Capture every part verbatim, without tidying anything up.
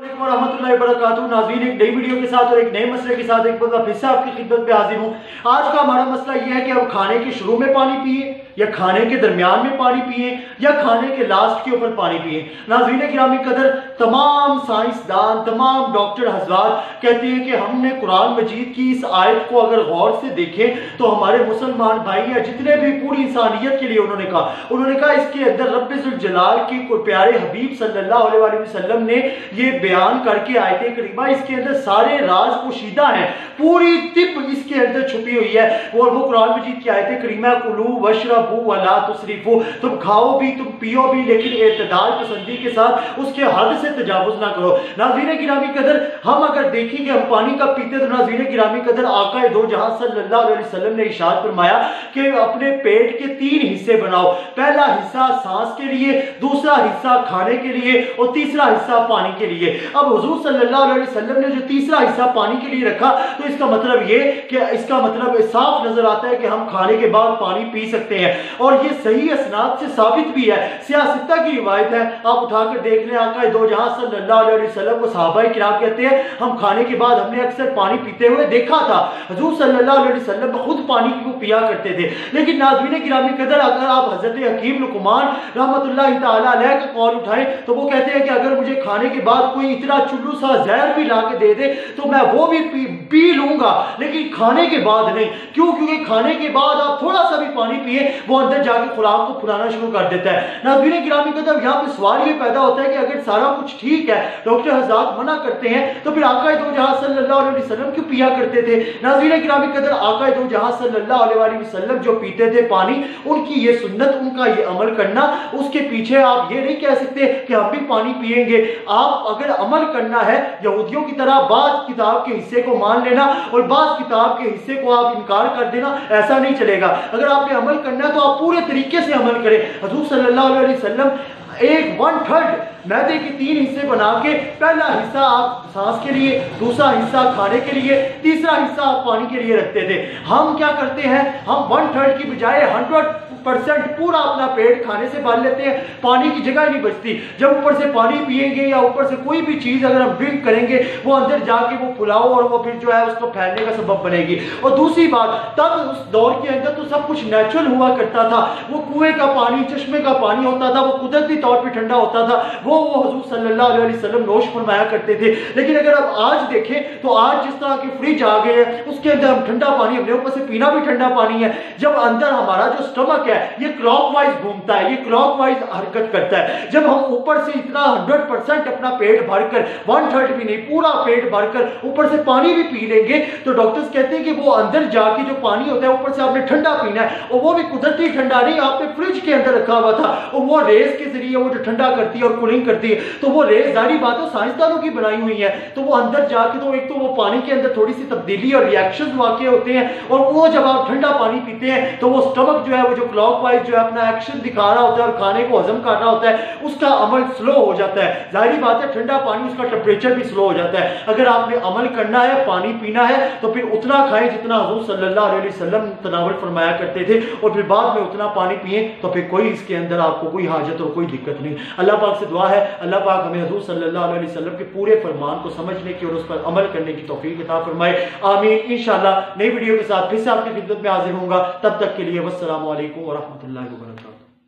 रहमतुल्लाहि व बरकातुहू। नाज़रीन, एक नई वीडियो के साथ और एक नए मसले के साथ एक बार फिर से आपकी खिदमत पे हाजिर हूँ। आज का हमारा मसला यह है कि हम खाने के शुरू में पानी पिए या खाने के दरमियान में पानी पिए या खाने के लास्ट के ऊपर पानी पिए। नाज़रीन गिरामी कदर, तमाम साइंसदान, तमाम डॉक्टर हज़रात कहते हैं कि हमने कुरान मजीद की इस आयत को अगर गौर से देखें तो हमारे मुसलमान भाई या जितने भी पूरी इंसानियत के लिए उन्होंने कहा उन्होंने कहा इसके अंदर रब्बे ज़ुल जलाल के प्यारे हबीब सल्लल्लाहु अलैहि वसल्लम ने ये बयान करके आयते करीमा इसके अंदर सारे राज पोशीदा हैं, पूरी तिब इसके अंदर छुपी हुई है। और वो कुरान मजीद की आयते करीमा कुलू वशरबू वला तुसरिफू, तुम खाओ भी तुम पियो भी लेकिन इत्तेदाल पसंदी के साथ उसके हद से तजावुज ना करो। नाज़रीन गिरामी कदर, हम अगर देखेंगे हम पानी का पीते तो नाज़रीन गिरामी कदर आका दो जहां सल्लल्लाहु अलैहि वसल्लम ने इरशाद फरमाया कि अपने पेट के तीन हिस्से बनाओ, पहला हिस्सा सांस के लिए, दूसरा हिस्सा खाने के लिए और तीसरा हिस्सा पानी के लिए। अब हुजूर सल्लल्लाहु अलैहि वसल्लम ने जो तीसरा हिस्सा पानी के लिए रखा तो इसका मतलब ये कि इसका मतलब साफ नजर आता है कि हम खाने के बाद पानी पी सकते हैं और ये सही असनाद से साबित भी है। सियासत्ता की रिवायत है, आप उठाकर देख लें, आका दो जहां सल्लल्लाहु अलैहि वसल्लम को सहाबाए किराम कहते हैं हम खाने के बाद हमने अक्सर पानी पीते हुए देखा था। हुजूर सल्लल्लाहु अलैहि वसल्लम खुद पानी को पिया करते थे। लेकिन नाज़रीन गिरामी कदर, अगर आप हजरत हकीम लुकमान रहमतुल्लाहि तआला अलैह का कौल उठाएं तो वो कहते हैं कि अगर मुझे खाने के बाद कोई इतना चुल्लू सा जहर भी ला के दे दे तो मैं वो भी पी, पी लूंगा, लेकिन खाने के बाद नहीं। क्यों? क्योंकि खाने के बाद आप थोड़ा सा भी पानी पिए वो अंदर जाके खुराक को फुलाना शुरू कर देता है। नाज़रीन गिरामी कदर, यहाँ पे सवाल ये पैदा होता है कि अगर सारा कुछ ठीक है, डॉक्टर हज़रात मना करते हैं, तो फिर आका दो जहां सल्लल्लाहु अलैहि वसल्लम क्यों पिया करते थे? नाज़रीन गिरामी कदर, आका दो जहां सल्लल्लाहु अलैहि वसल्लम जो पीते थे पानी, उनकी ये सुन्नत, उनका ये अमल करना, उसके पीछे आप ये नहीं कह सकते कि हम भी पानी पिएंगे। आप अगर अमल करना है यहूदियों की तरह बाज़ किताब के हिस्से को मान लेना और बाज़ किताब के हिस्से को आप इनकार कर देना, ऐसा नहीं चलेगा। अगर आपने अमल करना है तो आप पूरे तरीके से अमल करें। हुज़ूर सल्लल्लाहु अलैहि वसल्लम एक वन थर्ड मैदे के तीन हिस्से बना के पहला हिस्सा आप सांस के लिए, दूसरा हिस्सा खाने के लिए, तीसरा हिस्सा आप पानी के लिए रखते थे। हम क्या करते हैं, हम वन थर्ड की बजाय हंड्रेड परसेंट पूरा अपना पेट खाने से भर लेते हैं, पानी की जगह नहीं बचती। जब ऊपर से पानी पिएंगे या ऊपर से कोई भी चीज अगर हम ड्रिंक करेंगे वो अंदर जाके वो फुलाओ और वो फिर जो है उसको फैलने का सबब बनेगी। और दूसरी बात, तब उस दौर के अंदर तो सब कुछ नेचुरल हुआ करता था, वो कुएं का पानी, चश्मे का पानी होता था, वो कुदरती तौर पर ठंडा होता था, वो वो हुजूर सल्लल्लाहु अलैहि वसल्लम नोश फरमाया करते थे। लेकिन अगर आप आज देखें तो आज जिस तरह के फ्रिज आ गए हैं उसके अंदर हम ठंडा पानी, अपने ऊपर से पीना भी ठंडा पानी है। जब अंदर हमारा जो स्टमक है ये क्लॉकवाइज घूमता है, ये क्लॉकवाइज हरकत करता है। जब हम ऊपर से इतना हंड्रेड परसेंट अपना पेट भरकर, वन थर्ड भी नहीं पूरा पेट भरकर ऊपर से पानी भी पी लेंगे तो डॉक्टर्स कहते हैं कि वो अंदर जाके जो पानी होता है ऊपर से आपने ठंडा पीना है और वो भी कुदरती ठंडा नहीं, आपने फ्रिज के अंदर रखा हुआ था और वो रेस के जरिए वो जो ठंडा करती है और कूलिंग करती है, तो वो रेस जारी बात है साइंसदानों की बनाई हुई है। तो वो अंदर जाके तो एक तो वो पानी के अंदर थोड़ी सी तब्दीली और रिएक्शन वाकई होते हैं और वो जब आप ठंडा पानी पीते हैं तो वो स्टमक जो है वो जो क्लॉकवाइज जो है अपना एक्शन दिखा रहा होता है और खाने को हजम कर रहा होता है, उसका अमल स्लो हो जाता है। जाहिर बात है ठंडा पानी उसका टेम्परेचर भी स्लो हो जाता है। अगर आपने अमल करना है, पानी पीना है तो फिर उतना खाएं जितना हुजूर सल्लल्लाहु अलैहि वसल्लम तनावुल फरमाया करते थे और फिर बाद में उतना पानी पिए तो फिर कोई इसके अंदर आपको कोई हाजत और कोई दिक्कत नहीं। अल्लाह पाक से दुआ है अल्लाह पाक हमें हुजूर सल्लल्लाहु अलैहि वसल्लम के पूरे फरमान को समझने की और उस पर अमल करने की तौफीक अता फरमाए। आमीन। इंशाअल्लाह नई वीडियो के साथ फिर से आपकी खिदमत में हाजिर होऊंगा। तब तक के लिए वस्सलामु अलैकुम व रहमतुल्लाहि व बरकातहू।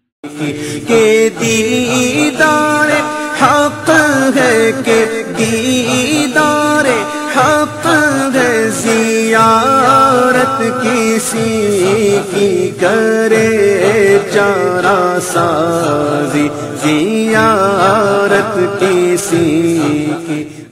के दीदार हक है, के दीदार हक है, ज़ियारत किसी की करे चारा साजी, ज़ियारत किसी की